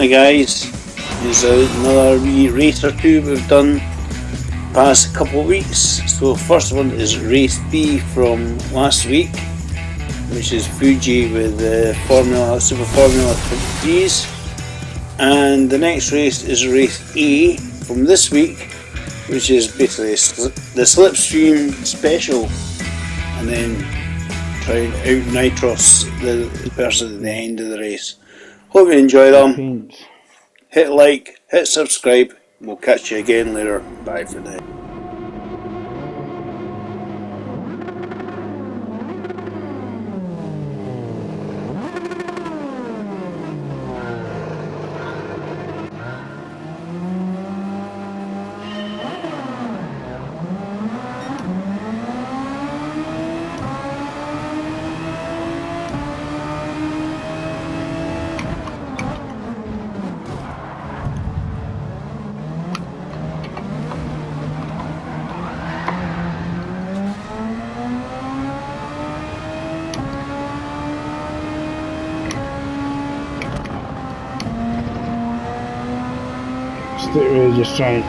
Hi guys, here's another wee race or two we've done past couple of weeks. So first one is race B from last week, which is Fuji with the Super Formula 3s, and the next race is race A from this week, which is basically the Slipstream Special, and then trying out Nitros the person at the end of the race. Hope you enjoy them. Hit like, hit subscribe. We'll catch you again later. Bye for now. Really just trying.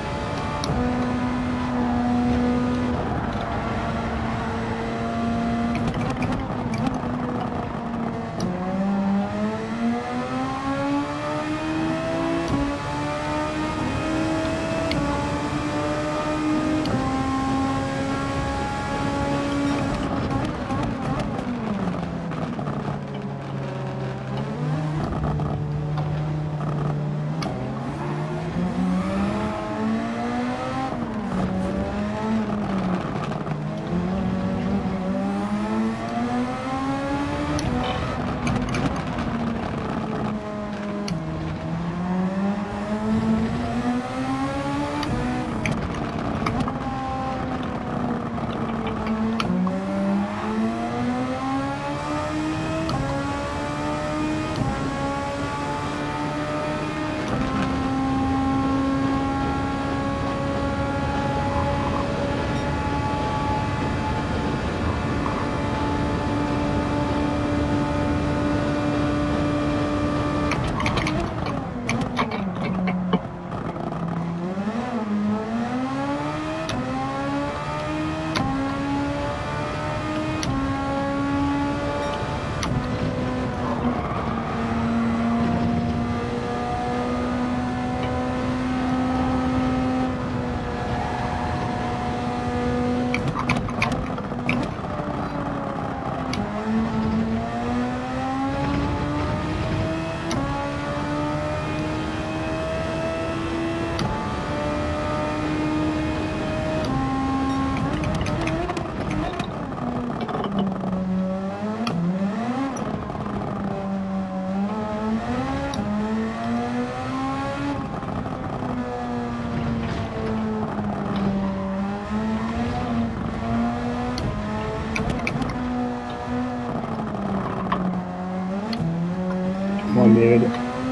Come on, David.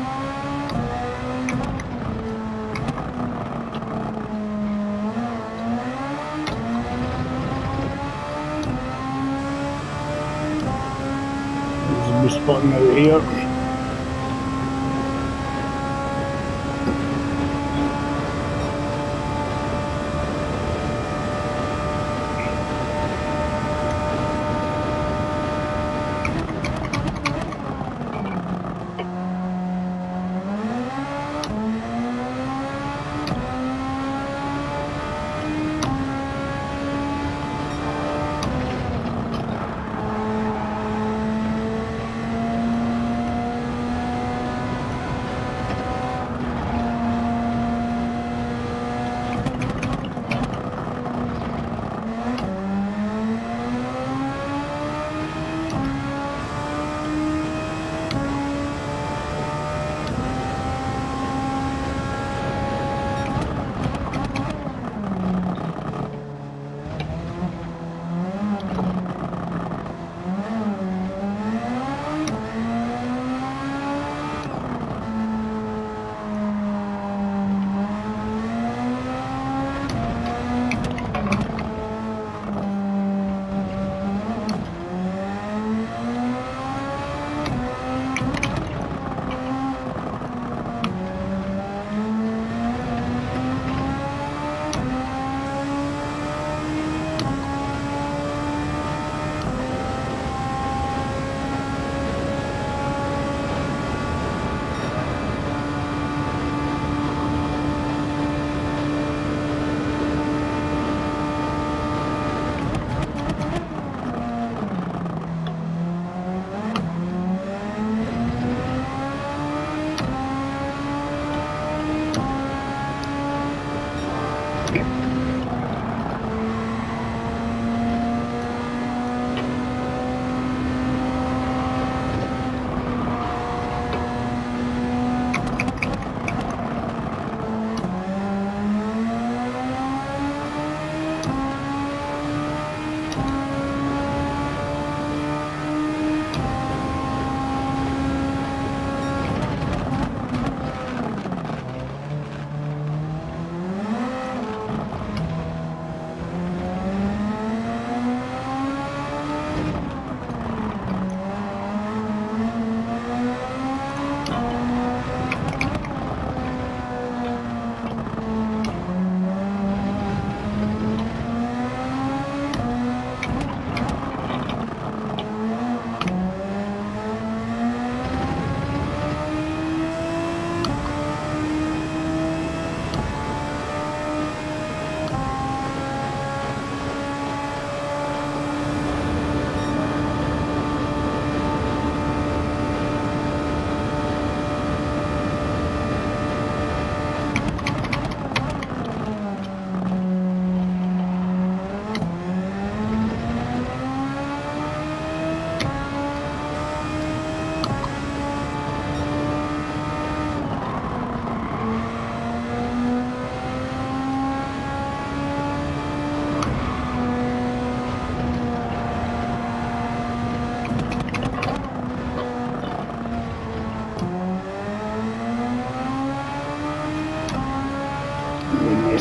There's a spotting out here.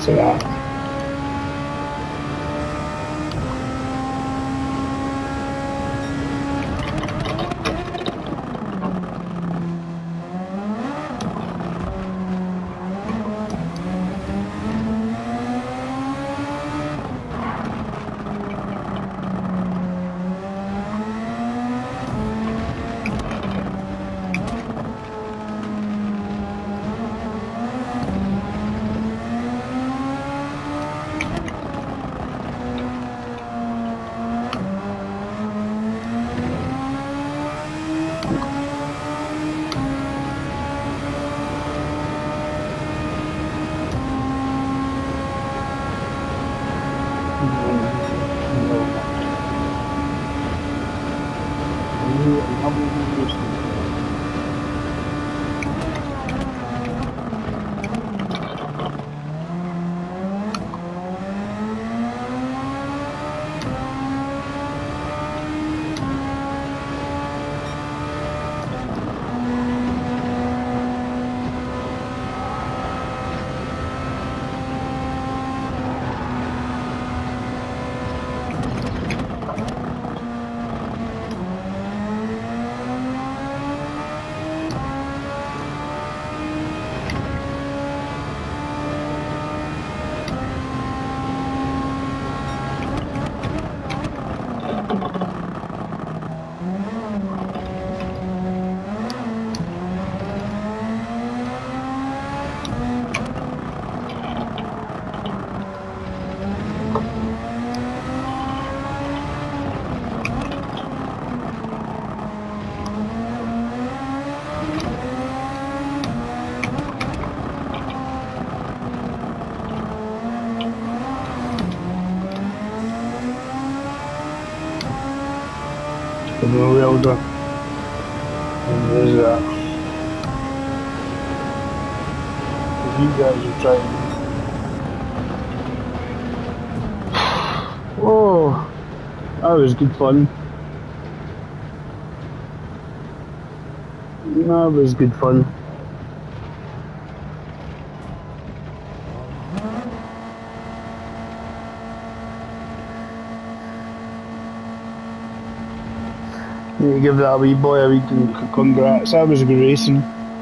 to that. Well done. And there's that. You guys are trying. Oh, that was good fun. That was good fun. Need to give that wee boy a wee congrats. That was a good racing.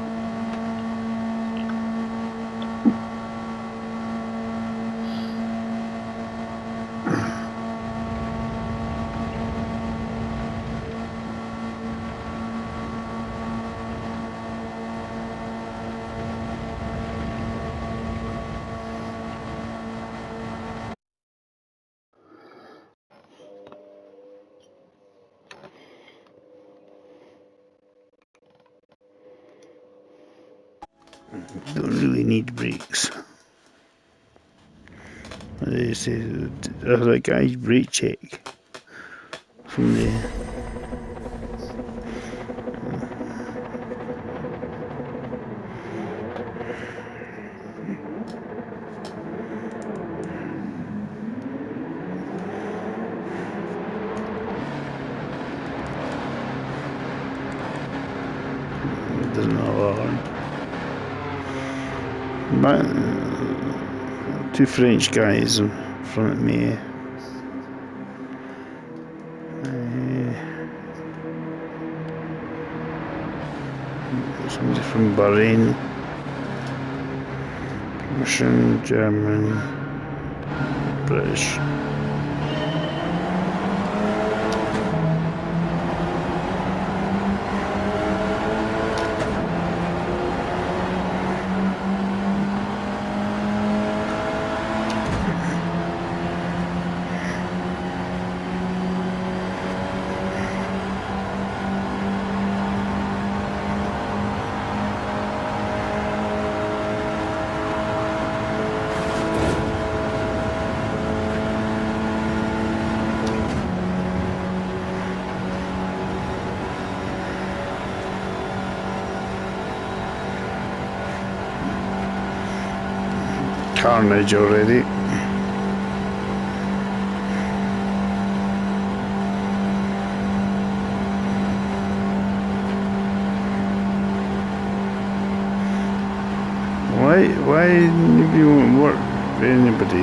Don't really need brakes. They say there's a guy's brake check from there. Doesn't have a horn. But two French guys in front of me. Somebody from Bahrain, Russian, German, British. Carnage already. Why nobody won't work? for anybody.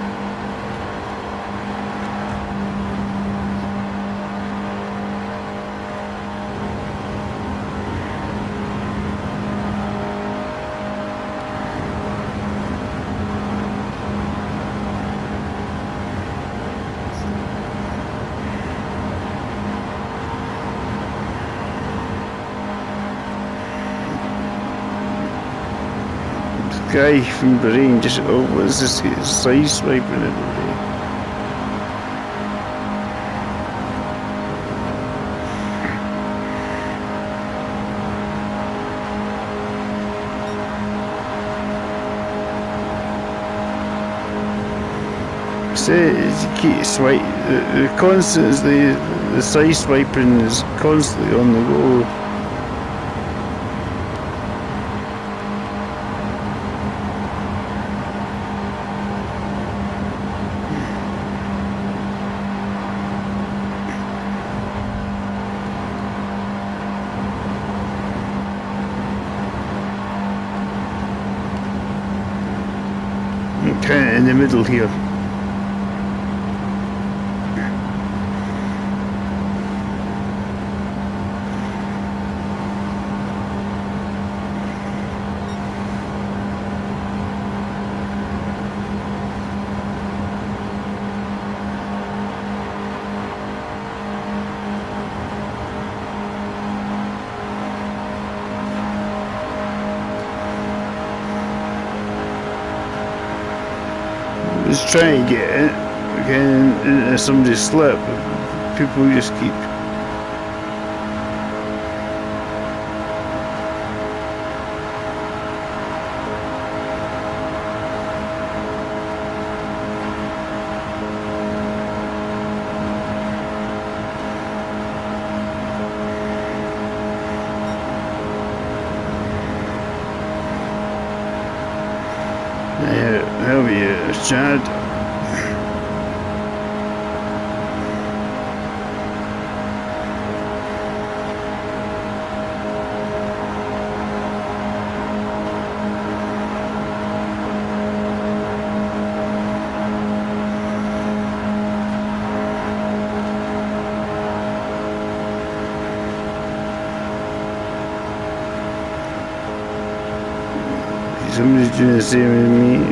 Guy from Bahrain just, oh, what is this? Side swiping everybody. Say, you keep swipe, the constant is the side swiping is constantly on the go. Kind of in the middle here. Just trying to get it again into somebody's slip. People just keep. Yeah, that'll be a Chad. Somebody's doing the same with me.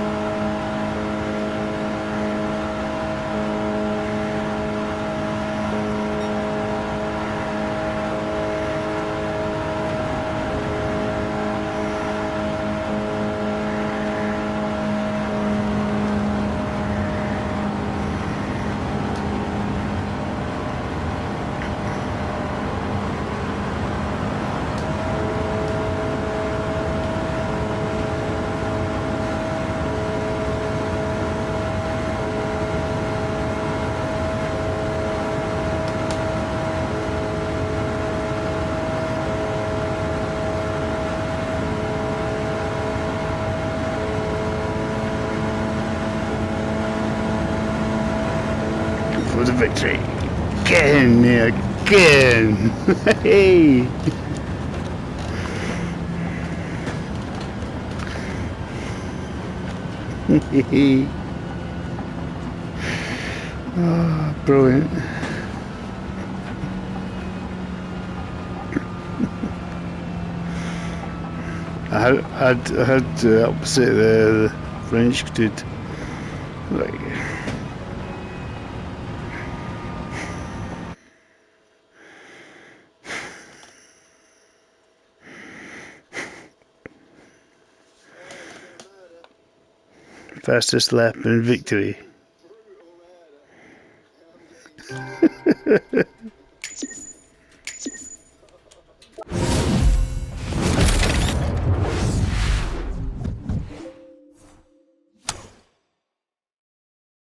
For the victory. Get in there, get in. Hey. Oh, brilliant. I had to upset the French dude. Like, fastest lap in victory.